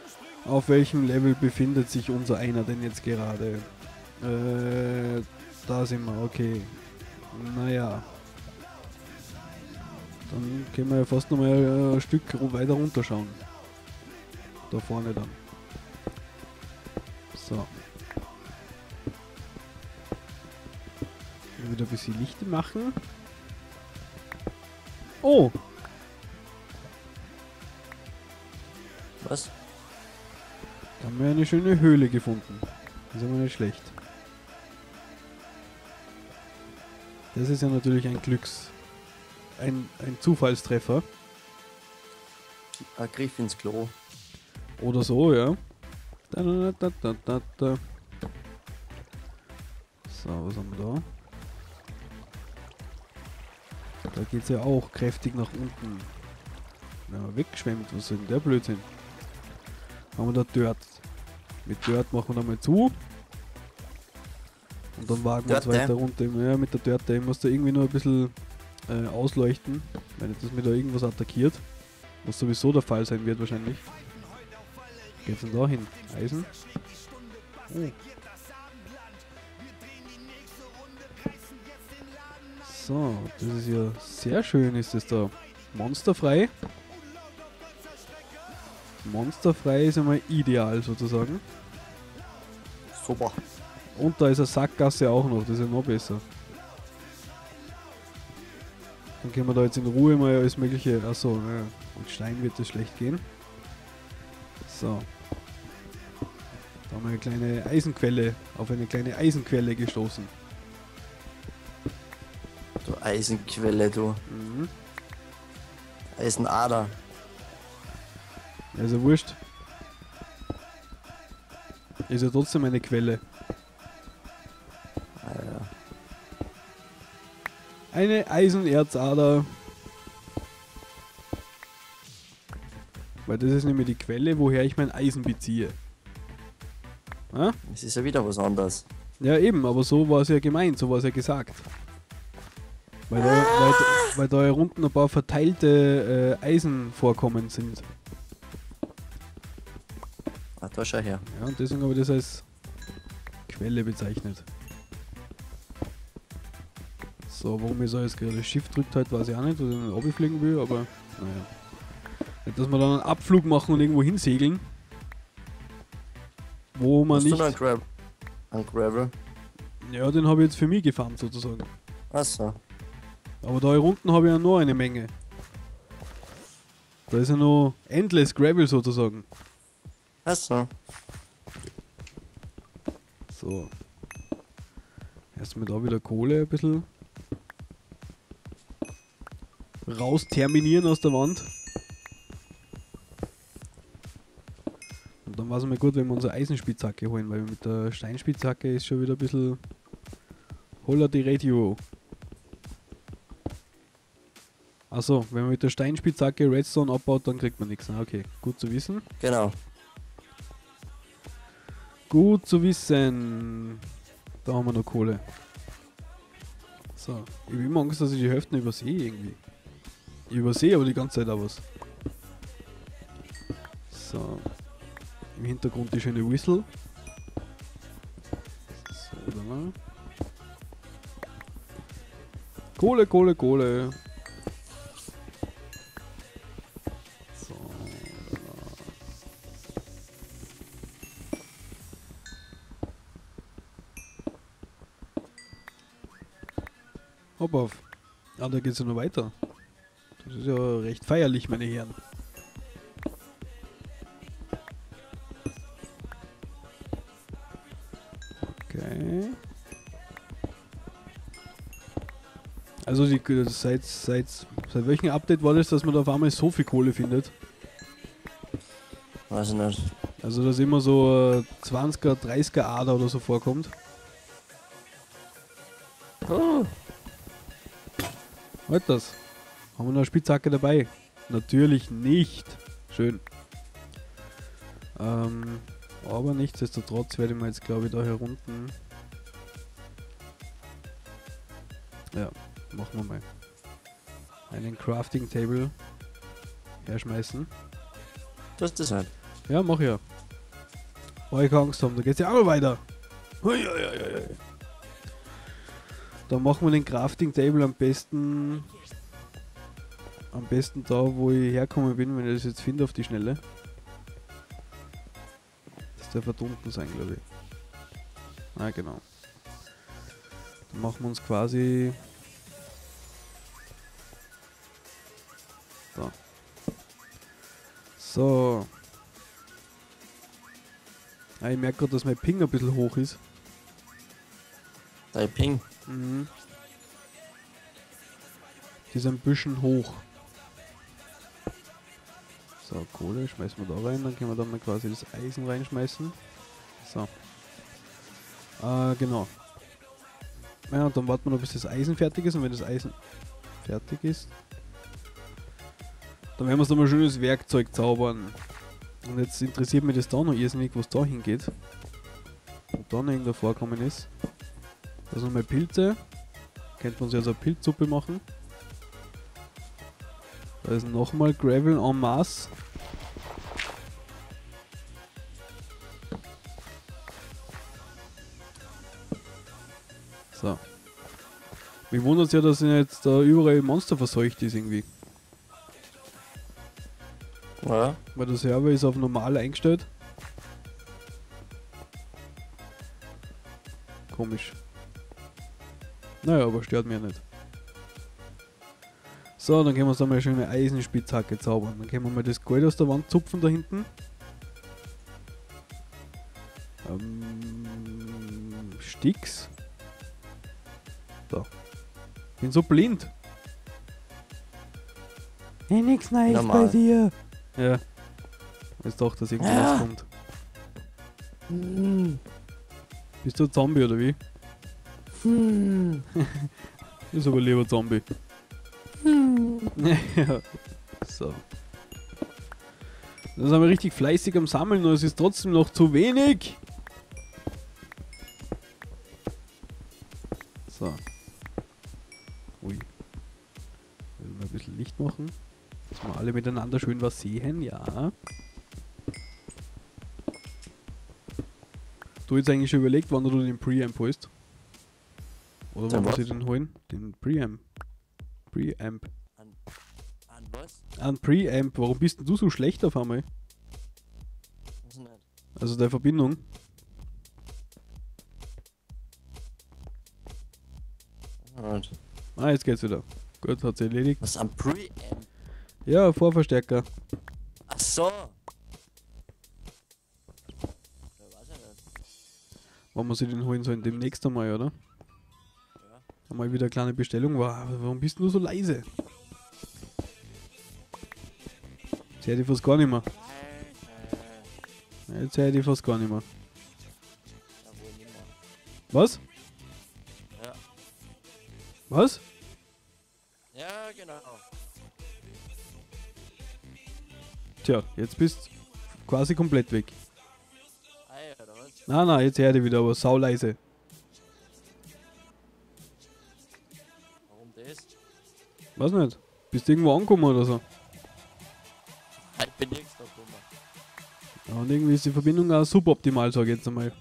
Auf welchem Level befindet sich unser einer denn jetzt gerade? Da sind wir, okay. Naja. Dann können wir ja fast nochmal ein Stück weiter runterschauen. Da vorne dann. So. Wieder ein bisschen Licht machen. Oh! Was? Da haben wir eine schöne Höhle gefunden. Das ist aber nicht schlecht. Das ist ja natürlich ein ein Zufallstreffer. Ein Griff ins Klo. Oder so, ja. Da. So, was haben wir da? Da geht es ja auch kräftig nach unten. Wenn man weggeschwemmt, was ist denn der Blödsinn? Haben wir da Dirt. Mit Dirt machen wir da mal zu. Und dann wagen wir uns weiter runter. Ja, mit der Dirt, ich muss da irgendwie nur ein bisschen ausleuchten, wenn nicht, dass mir da irgendwas attackiert. Was sowieso der Fall sein wird wahrscheinlich. Geht's denn da hin? Eisen? Oh. So, das ist ja sehr schön, ist das da. Monsterfrei. Monsterfrei ist einmal ideal sozusagen. Super. Und da ist eine Sackgasse auch noch, das ist ja noch besser. Dann können wir da jetzt in Ruhe mal alles mögliche... Achso, ja, mit Stein wird das schlecht gehen. So. Da haben wir eine kleine Eisenquelle, auf eine kleine Eisenquelle gestoßen. Du Eisenquelle, du. Mhm. Eisenader. Also wurscht. Ist ja trotzdem eine Quelle. Ja. Eine Eisenerzader. Weil das ist nämlich die Quelle, woher ich mein Eisen beziehe. Ja? Es ist ja wieder was anderes. Ja eben, aber so war es ja gemeint, so war es ja gesagt. Weil da hier unten ein paar verteilte Eisenvorkommen sind. Ah, da schau her. Ja, und deswegen habe ich das als Quelle bezeichnet. So, warum ich so jetzt gerade Shift drückt halt, weiß ich auch nicht, dass ich nicht runterfliegen will, aber naja. Nicht, dass wir dann einen Abflug machen und irgendwo hinsegeln. Wo man Hast nicht... du noch einen Gravel? Ja, den habe ich jetzt für mich gefarmt sozusagen. Achso. Aber da hier unten habe ich ja noch eine Menge. Da ist ja noch Endless Gravel sozusagen. Achso. So. Erstmal da wieder Kohle ein bisschen raus terminieren aus der Wand. Und dann war es mal gut, wenn wir unsere Eisenspitzhacke holen, weil mit der Steinspitzhacke ist schon wieder ein bisschen Holla die Radio. Achso, wenn man mit der Steinspitzhacke Redstone abbaut, dann kriegt man nichts. Okay, gut zu wissen. Genau. Gut zu wissen. Da haben wir noch Kohle. So, ich habe immer Angst, dass ich die Hälfte übersehe irgendwie. Ich übersehe aber die ganze Zeit auch was. So. Im Hintergrund die schöne Whistle. So, da. Kohle, Kohle, Kohle. So. Hopp auf. Ah, da geht's ja noch weiter. Das ist ja recht feierlich, meine Herren. Okay. Also seit welchem Update war das, dass man da auf einmal so viel Kohle findet? Weiß ich nicht. Also dass immer so 20er, 30er Ader oder so vorkommt. Oh. Halt das. Haben wir noch eine Spitzhacke dabei? Natürlich nicht. Schön. Aber nichtsdestotrotz werde ich mal jetzt glaube ich da hier unten. Ja, machen wir mal. Einen Crafting Table herschmeißen. Das ist das halt. Ja, mach ja. Brauche ich keine Angst haben, da geht's ja auch noch weiter. Hui, hui, hui, hui. Dann machen wir den Crafting Table am besten da, wo ich herkommen bin, wenn ich das jetzt finde auf die Schnelle. Das darf dort unten sein, glaube ich. Ah, genau. Dann machen wir uns quasi da. So. Ah, ich merke gerade, dass mein Ping ein bisschen hoch ist. Dein Ping. Mhm. Die ist ein bisschen hoch. So, Kohle schmeißen wir da rein, dann können wir da mal quasi das Eisen reinschmeißen. So. Genau. Ja, und dann warten wir noch, bis das Eisen fertig ist, und wenn das Eisen fertig ist, dann werden wir uns da mal schönes Werkzeug zaubern. Und jetzt interessiert mich das da noch irrsinnig, wo es da hingeht. Und da noch irgendwo vorkommen ist. Da sind nochmal Pilze. Könnte man sich also eine Pilzsuppe machen. Da ist nochmal Gravel en masse. So. Mich wundert es ja, dass jetzt da überall Monster verseucht ist irgendwie. Ja. Weil der Server ist auf normal eingestellt. Komisch. Naja, aber stört mir nicht. So, dann können wir uns da mal eine schöne Eisenspitzhacke zaubern. Dann können wir mal das Gold aus der Wand zupfen da hinten. Sticks. So. Bin so blind. Hey, nix Neues Normal. bei dir. Ja. Jetzt doch, dass irgendwas kommt. Bist du ein Zombie oder wie? Ist aber lieber Zombie. Ja. So. Da sind wir richtig fleißig am Sammeln und es ist trotzdem noch zu wenig. So. Ui. Will mal ein bisschen Licht machen. Dass wir alle miteinander schön was sehen, ja. Du jetzt eigentlich schon überlegt, wann du den Preamp holst? Oder Den wann muss was? ich den holen? Den Preamp. Preamp. An was? Ein Preamp. Warum bist denn du so schlecht auf einmal? Weiß nicht. Also der Verbindung. Und Ah, jetzt geht's wieder. Gut, hat sich erledigt. was am Preamp? Ja, Vorverstärker. Ach so. Ja, weiß ich nicht. Wann muss ich den holen sollen? Demnächst einmal, oder? Ja. Einmal wieder eine kleine Bestellung war. Warum bist du so leise? Jetzt hör ich fast gar nicht mehr. Jetzt hör ich fast gar nicht mehr. Ja, wohl nicht mehr. Was? Ja. Was? Ja, genau. Tja, jetzt bist du quasi komplett weg. Ei, oder was? Na, jetzt hör ich wieder, aber sau leise. Warum das? Weiß nicht. Bist du irgendwo angekommen oder so? Ich bin nirgends da gekommen. Ja, und irgendwie ist die Verbindung auch suboptimal, sag ich jetzt einmal.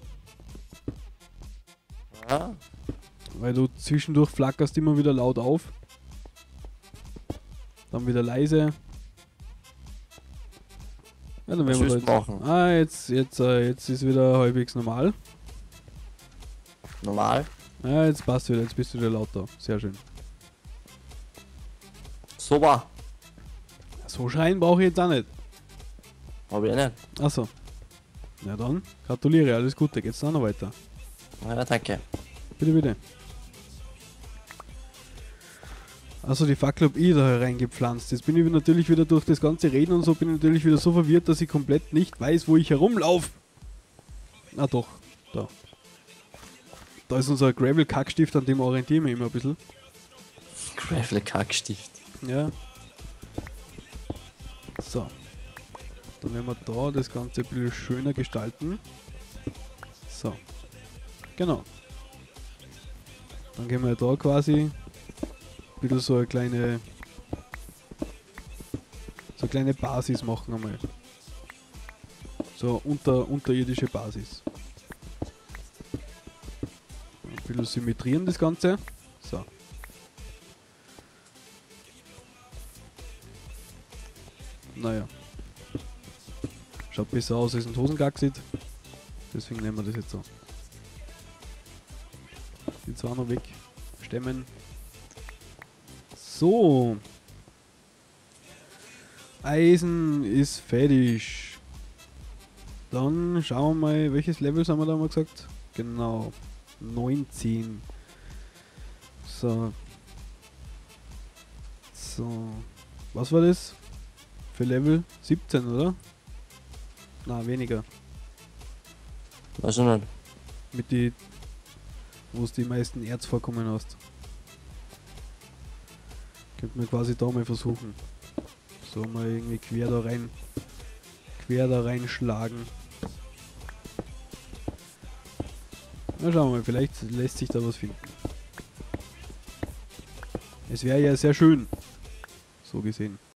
Ja. Weil du zwischendurch flackerst immer wieder laut auf. Dann wieder leise. Ja, dann Was werden wir willst du da jetzt. machen? Ah, jetzt ist wieder halbwegs normal. Normal. Ja, jetzt passt wieder, jetzt bist du wieder lauter. Sehr schön. Super. So schreien brauche ich jetzt auch nicht. Hab ich nicht. Achso. Ja dann, gratuliere, alles Gute, geht's dann noch weiter. Ja, danke. Bitte, bitte. Also die Fackel hab ich da hereingepflanzt. Jetzt bin ich natürlich wieder durch das ganze Reden und so, bin ich natürlich wieder so verwirrt, dass ich komplett nicht weiß, wo ich herumlaufe. Ah doch, da. Da ist unser Gravel-Kackstift, an dem orientieren wir immer ein bisschen. Gravel-Kackstift. Ja. So. Dann werden wir da das Ganze ein bisschen schöner gestalten. So. Genau. Dann gehen wir da quasi ein bisschen so eine kleine Basis machen einmal. So, unterirdische Basis. Ein bisschen symmetrieren das Ganze. So. Naja. Schaut besser aus als ein Hosengack sieht. Deswegen nehmen wir das jetzt so. Die zwei noch weg. Stemmen. So. Eisen ist fertig. Dann schauen wir mal, welches Level haben wir da mal gesagt? Genau. 19. So. So. Was war das? Für Level 17, oder? Na, weniger. Weiß ich nicht. Mit die, wo es die meisten Erzvorkommen hast. Könnte man quasi da mal versuchen. So mal irgendwie quer da reinschlagen. Na schauen wir mal, vielleicht lässt sich da was finden. Es wäre ja sehr schön. So gesehen.